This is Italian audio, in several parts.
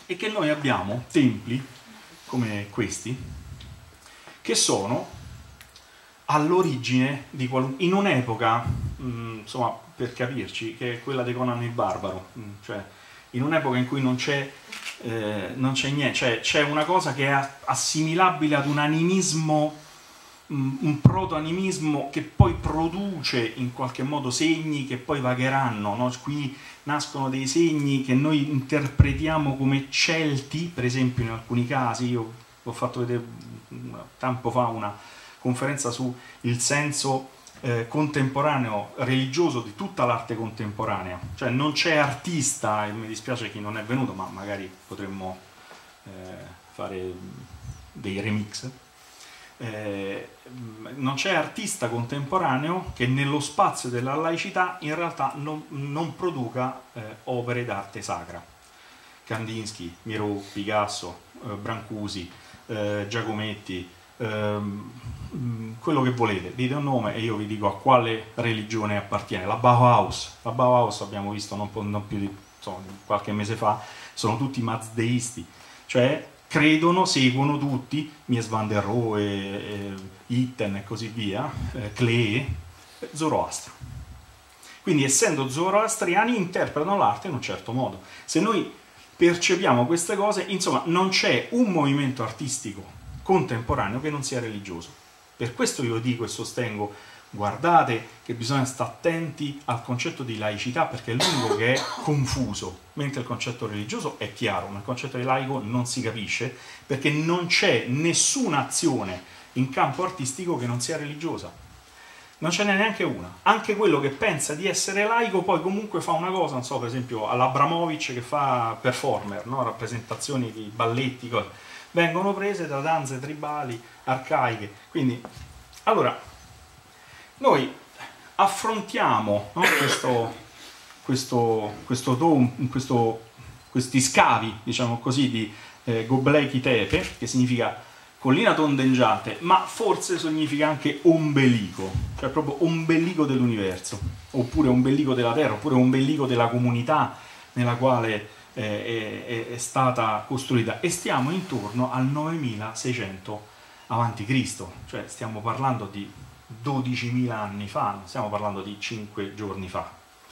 è che noi abbiamo templi come questi che sono all'origine di in un'epoca, insomma, per capirci, che è quella di Conan il Barbaro, cioè in un'epoca in cui non c'è niente, cioè c'è una cosa che è assimilabile ad un animismo, un proto-animismo che poi produce in qualche modo segni che poi vagheranno, no? Qui nascono dei segni che noi interpretiamo come celti, per esempio in alcuni casi. Io ho fatto vedere tempo fa una conferenza su il senso contemporaneo religioso di tutta l'arte contemporanea, cioè non c'è artista, e mi dispiace chi non è venuto, ma magari potremmo fare dei remix, non c'è artista contemporaneo che nello spazio della laicità in realtà non produca opere d'arte sacra. Kandinsky, Miro, Picasso, Brancusi, Giacometti, quello che volete, dite un nome e io vi dico a quale religione appartiene. La Bauhaus abbiamo visto non più di qualche mese fa, sono tutti mazdeisti, cioè credono, seguono tutti Mies van der Rohe, Itten e così via, Klee, Zoroastro. Quindi essendo zoroastriani interpretano l'arte in un certo modo. Se noi percepiamo queste cose, insomma, non c'è un movimento artistico contemporaneo che non sia religioso. Per questo io dico e sostengo, guardate che bisogna stare attenti al concetto di laicità, perché è l'unico che è confuso, mentre il concetto religioso è chiaro, ma il concetto di laico non si capisce, perché non c'è nessuna azione in campo artistico che non sia religiosa. Non ce n'è neanche una. Anche quello che pensa di essere laico poi comunque fa una cosa, non so, per esempio all'Abramovic che fa performer, no? Rappresentazioni di balletti, cose, vengono prese da danze tribali, arcaiche. Quindi, allora, noi affrontiamo, no, questi scavi, diciamo così, di Göbekli Tepe, che significa collina tondeggiante, ma forse significa anche ombelico, cioè proprio ombelico dell'universo, oppure ombelico della Terra, oppure ombelico della comunità nella quale è stata costruita, e stiamo intorno al 9600 a.C., cioè stiamo parlando di 12.000 anni fa, non stiamo parlando di 5 giorni fa.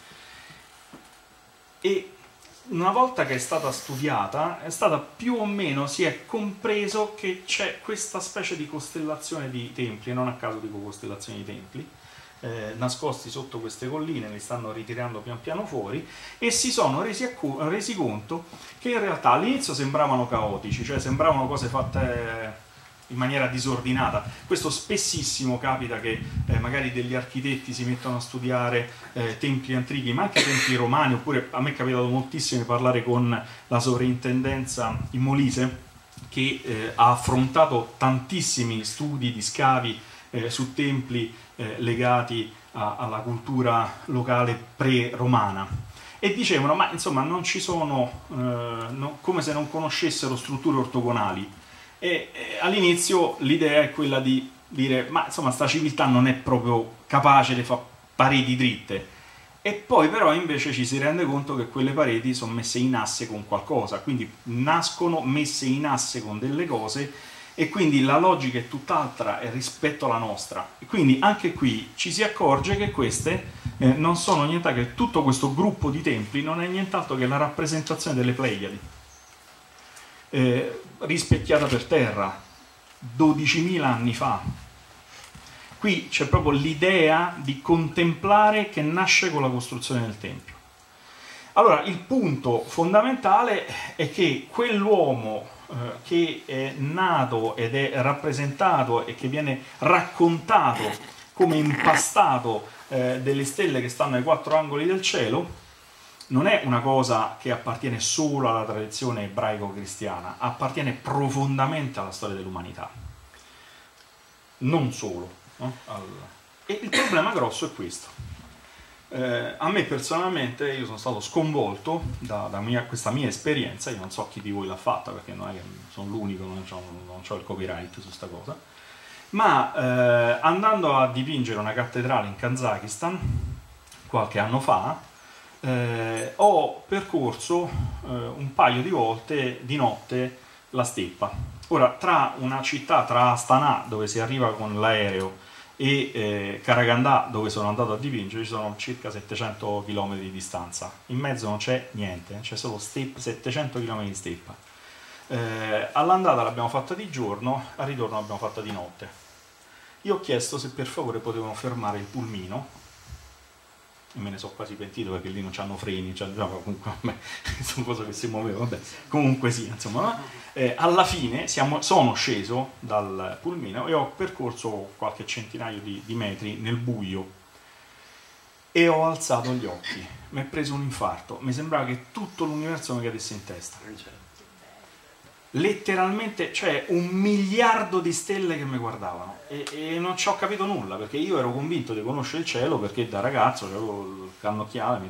E una volta che è stata studiata, è stata più o meno, si è compreso che c'è questa specie di costellazione di templi, e non a caso dico costellazione di templi, nascosti sotto queste colline, li stanno ritirando pian piano fuori, e si sono resi conto che in realtà all'inizio sembravano caotici, cioè sembravano cose fatte in maniera disordinata. Questo spessissimo capita, che magari degli architetti si mettono a studiare templi antichi, ma anche templi romani, oppure a me è capitato moltissimo di parlare con la sovrintendenza in Molise, che ha affrontato tantissimi studi di scavi su templi legati alla cultura locale pre-romana, e dicevano, ma insomma non ci sono, come se non conoscessero strutture ortogonali. E all'inizio l'idea è quella di dire, ma insomma sta civiltà non è proprio capace di fare pareti dritte, e poi però invece ci si rende conto che quelle pareti sono messe in asse con qualcosa, quindi nascono messe in asse con delle cose, e quindi la logica è tutt'altra rispetto alla nostra. E quindi anche qui ci si accorge che queste non sono nient'altro, che tutto questo gruppo di templi non è nient'altro che la rappresentazione delle Pleiadi, rispecchiata per terra 12.000 anni fa. Qui c'è proprio l'idea di contemplare che nasce con la costruzione del Tempio. Allora, il punto fondamentale è che quell'uomo che è nato ed è rappresentato e che viene raccontato come impastato delle stelle che stanno ai 4 angoli del cielo, non è una cosa che appartiene solo alla tradizione ebraico-cristiana, appartiene profondamente alla storia dell'umanità. Non solo. No? E il problema grosso è questo. A me personalmente, io sono stato sconvolto da questa mia esperienza. Io non so chi di voi l'ha fatta, perché non è che sono l'unico, non ho il copyright su questa cosa, ma andando a dipingere una cattedrale in Kazakistan qualche anno fa, ho percorso un paio di volte di notte la steppa. Ora, tra una città, tra Astana, dove si arriva con l'aereo, e Karagandà, dove sono andato a dipingere, ci sono circa 700 km di distanza. In mezzo non c'è niente, c'è solo 700 km di steppa. All'andata l'abbiamo fatta di giorno, al ritorno l'abbiamo fatta di notte. Io ho chiesto se per favore potevano fermare il pulmino, e me ne sono quasi pentito perché lì non c'hanno freni, cioè, no, comunque vabbè, sono cose che si muovevano, vabbè, comunque sì, insomma, alla fine sono sceso dal pulmino e ho percorso qualche centinaio di metri nel buio e ho alzato gli occhi, mi è preso un infarto, mi sembrava che tutto l'universo mi cadesse in testa. Letteralmente, cioè 1 miliardo di stelle che mi guardavano e non ci ho capito nulla, perché io ero convinto di conoscere il cielo, perché da ragazzo avevo il cannocchiale,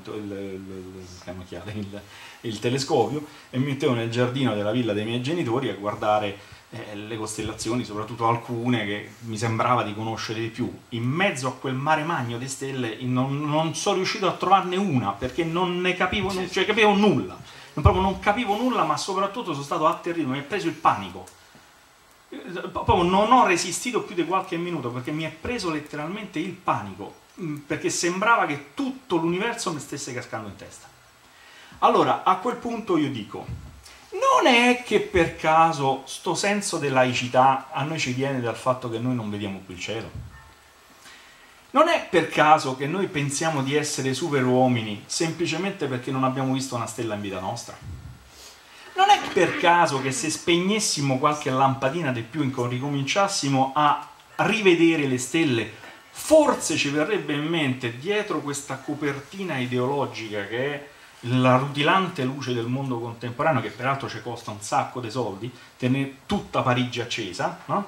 il telescopio, e mi mettevo nel giardino della villa dei miei genitori a guardare le costellazioni, soprattutto alcune che mi sembrava di conoscere di più. In mezzo a quel mare magno di stelle non sono riuscito a trovarne una, perché non ne capivo, cioè capivo nulla. Proprio non capivo nulla, ma soprattutto sono stato atterrito, mi è preso il panico. Proprio non ho resistito più di qualche minuto, perché mi è preso letteralmente il panico, perché sembrava che tutto l'universo mi stesse cascando in testa. Allora, a quel punto io dico, non è che per caso sto senso di laicità a noi ci viene dal fatto che noi non vediamo più il cielo? Non è per caso che noi pensiamo di essere super uomini semplicemente perché non abbiamo visto una stella in vita nostra? Non è per caso che se spegnessimo qualche lampadina di più e ricominciassimo a rivedere le stelle, forse ci verrebbe in mente, dietro questa copertina ideologica che è la rutilante luce del mondo contemporaneo, che peraltro ci costa un sacco di soldi, tenere tutta Parigi accesa, no?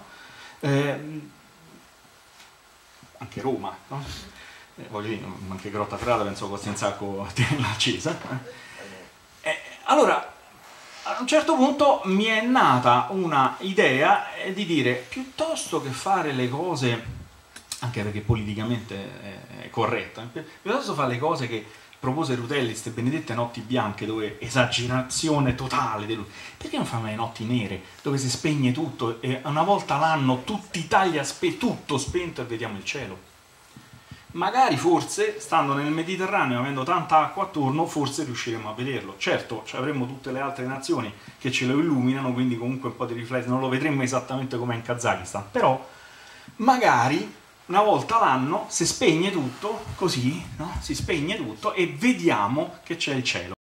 Anche Roma, no? Voglio dire, anche Grottaferrata penso costi un sacco tenerla accesa. Allora, a un certo punto mi è nata una idea di dire, piuttosto che fare le cose, anche perché politicamente è corretto, piuttosto fare le cose che propose Rutelli, queste benedette notti bianche, dove esagerazione totale, perché non fanno le notti nere, dove si spegne tutto e una volta l'anno tutta Italia tutto spento e vediamo il cielo? Magari, forse, stando nel Mediterraneo, avendo tanta acqua attorno, forse riusciremo a vederlo. Certo, avremo tutte le altre nazioni che ce lo illuminano, quindi comunque un po' di riflesso, non lo vedremo esattamente come in Kazakistan, però magari una volta l'anno si spegne tutto, così, no? Si spegne tutto e vediamo che c'è il cielo.